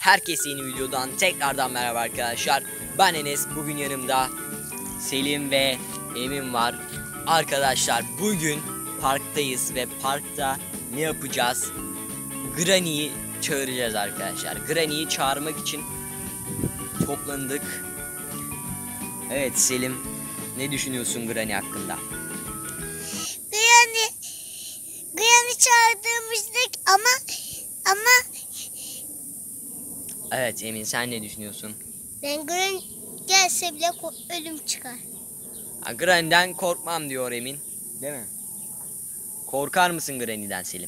Herkese yeni videodan tekrardan merhaba arkadaşlar. Ben Enes, bugün yanımda Selim ve Emin var. Arkadaşlar bugün parktayız ve parkta ne yapacağız? Granny'yi çağıracağız arkadaşlar. Granny'yi çağırmak için toplandık. Evet Selim, ne düşünüyorsun Granny hakkında? Granny çağırdığımızda ama Evet Emin, sen ne düşünüyorsun? ben Granny gelse bile ölüm çıkar. Granny'den korkmam diyor Emin. Değil mi? Korkar mısın Granny'den Selim?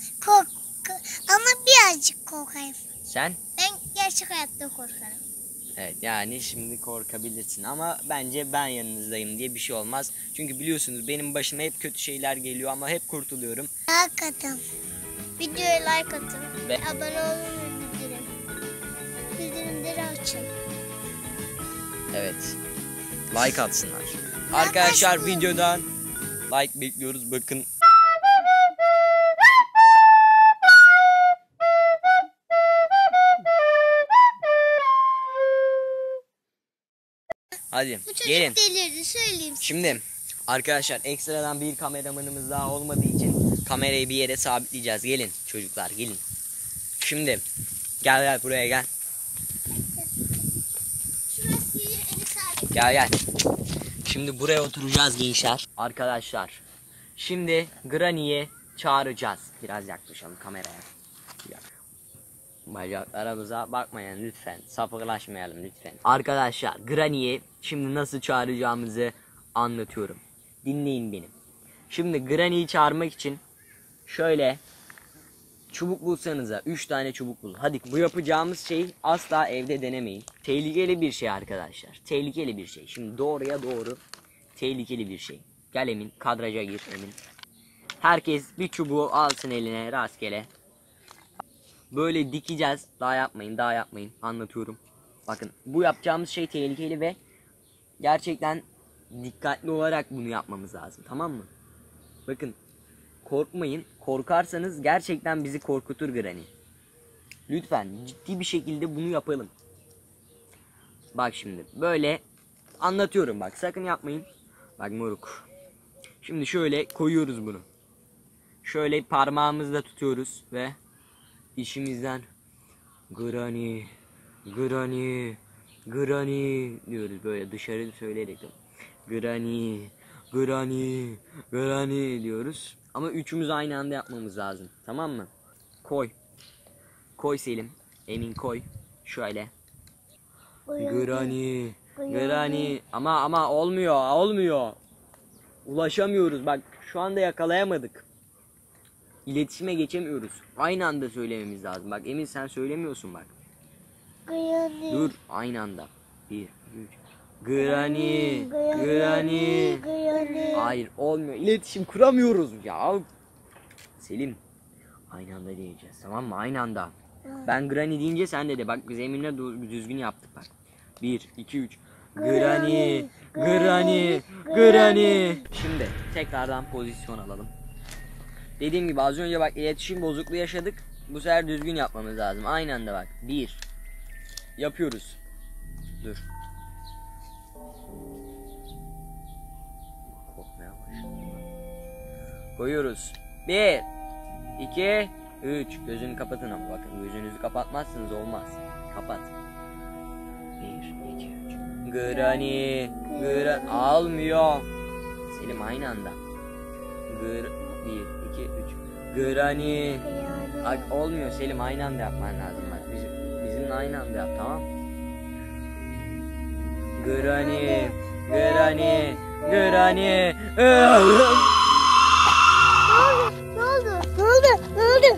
Ama birazcık korkarım. Sen? Ben gerçek hayatta korkarım. Evet, yani şimdi korkabilirsin ama bence ben yanınızdayım diye bir şey olmaz. Çünkü biliyorsunuz benim başıma hep kötü şeyler geliyor ama hep kurtuluyorum. Like atın. Videoya like atın. Ve abone olun ve bildirimleri açın. evet, like atsınlar. Arkadaşlar videodan like bekliyoruz, bakın. Hadi Bu çocuk gelin. delirdi, söyleyeyim size. Şimdi arkadaşlar ekstradan bir kameramanımız daha olmadığı için kamerayı bir yere sabitleyeceğiz. Gelin çocuklar, gelin. Şimdi gel buraya gel. Şurası Enes abi. Gel. Şimdi buraya oturacağız gençler. Arkadaşlar şimdi Granny'yi çağıracağız. Biraz yaklaşalım kameraya. Bacaklarımıza bakmayın lütfen. Sapıklaşmayalım lütfen. Arkadaşlar Granny'yi şimdi nasıl çağıracağımızı anlatıyorum. Dinleyin beni. Şimdi Granny'yi çağırmak için şöyle çubuk bulsanıza, 3 tane çubuk bulun. Hadi, bu yapacağımız şey asla evde denemeyin. Tehlikeli bir şey arkadaşlar. Tehlikeli bir şey. Şimdi doğruya doğru tehlikeli bir şey. Gel Emin, kadraja gir Emin. Herkes bir çubuğu alsın eline rastgele. Böyle dikeceğiz. Daha yapmayın. Anlatıyorum. Bakın, bu yapacağımız şey tehlikeli ve gerçekten dikkatli olarak bunu yapmamız lazım. Tamam mı? Bakın, korkmayın. Korkarsanız gerçekten bizi korkutur Granny. Lütfen ciddi bir şekilde bunu yapalım. Bak şimdi böyle anlatıyorum, bak sakın yapmayın. Bak moruk. Şimdi şöyle koyuyoruz bunu. Şöyle parmağımızla tutuyoruz ve İşimizden Granny diyoruz böyle dışarı söyleyerek. Granny diyoruz. Ama üçümüz aynı anda yapmamız lazım. Tamam mı? Koy Selim. Emin koy. Şöyle. Granny. Ama olmuyor. Ulaşamıyoruz. Bak şu anda yakalayamadık. İletişime geçemiyoruz. Aynı anda söylememiz lazım. Bak Emin, sen söylemiyorsun bak. Granny. Dur, aynı anda. 1, 2, 3. Granny. Hayır, olmuyor. İletişim kuramıyoruz ya. Selim, aynı anda diyeceğiz, tamam mı? Aynı anda. Ben Granny deyince sen de. Bak biz Emin'le düzgün yaptık bak. 1, 2, 3. Granny. Şimdi tekrardan pozisyon alalım. Dediğim gibi az önce bak iletişim bozukluğu yaşadık. Bu sefer düzgün yapmamız lazım. Aynı anda bak. 1. Yapıyoruz. Dur. Korkmaya başladım. Koyuyoruz. 1, 2, 3. Gözünü kapatın ama bakın. Gözünüzü kapatmazsınız olmaz. Kapat. 1, 2, 3. Granny. Almıyor. Selim aynı anda. 1, 2, 3. Granny. Olmuyor Selim, aynı anda yapman lazım bak. Bizimle aynı anda yap, tamam? Granny. Ne oldu?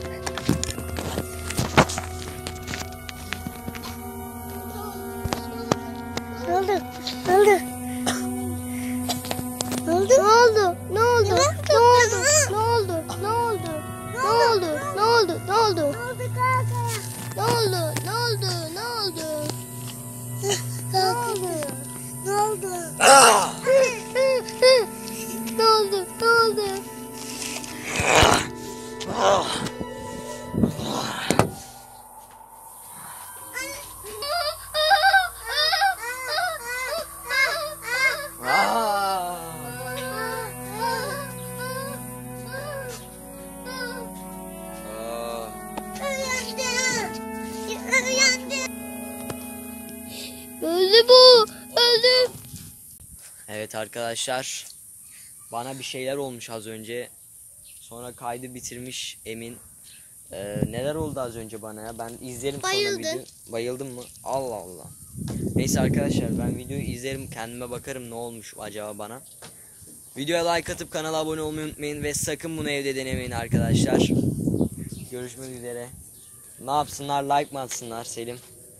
Evet arkadaşlar. Bana bir şeyler olmuş az önce. Sonra kaydı bitirmiş Emin. Neler oldu az önce bana ya? Ben izlerim sonra Bayıldın. video. Bayıldım mı? Allah Allah. Neyse arkadaşlar, ben videoyu izlerim, kendime bakarım ne olmuş acaba bana. Videoya like atıp kanala abone olmayı unutmayın ve sakın bunu evde denemeyin arkadaşlar. Görüşmek üzere. Ne yapsınlar? Like mı atsınlar Selim?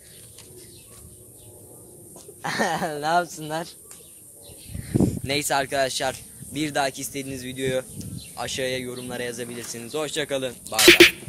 Ne yapsınlar? Neyse arkadaşlar, bir dahaki istediğiniz videoyu aşağıya yorumlara yazabilirsiniz. Hoşça kalın. Bay bay.